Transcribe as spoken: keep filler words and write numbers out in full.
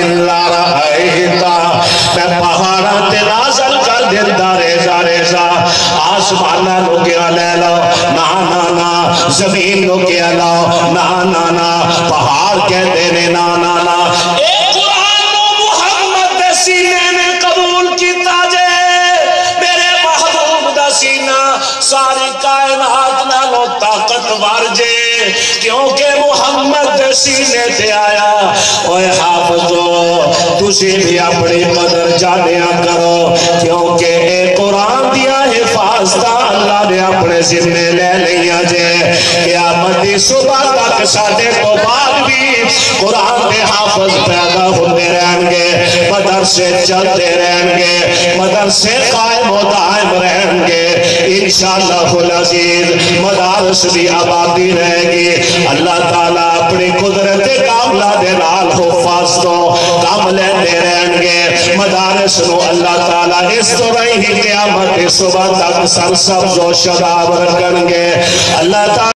اللہ رہیتا میں پہاڑا تے نازل کر دیتا ریزا ریزا آسمانہ نو کیا لے لو نا نا نا زمین نو کیا لو نا نا نا پہاڑ کہہ دینے نا نا نا اے قرآن نو محمد دے سینے میں قبول کیتا جے میرے محبوب دا سینہ ساری کائنات نالو طاقتور جے کیونکہ محمد دے سینے تے آیا اوے حافظو تسی بھی اپنی قدر جانیا کرو کیونکہ اے قرآن دیا حفاظتہ اللہ نے اپنے ذمہ لے لیا جے قیامت دی صبح تک ساڑھے کو بعد بھی قرآن دے حافظ پیدا ہوتے رہیں گے مدرسے چلتے رہیں گے مدرسے قائم و دائم رہیں گے انشاءاللہ العزیز مدارس بھی آبادی رہے گی اللہ تعالیٰ اپنی قدرت کاملہ دے نال حفاظ تو کام لیندے رہیں گے مدارس نو اللہ تعالیٰ اس طرح ہی قیامت صبح تک سرسبز و شباب رکھیں گے اللہ تعالیٰ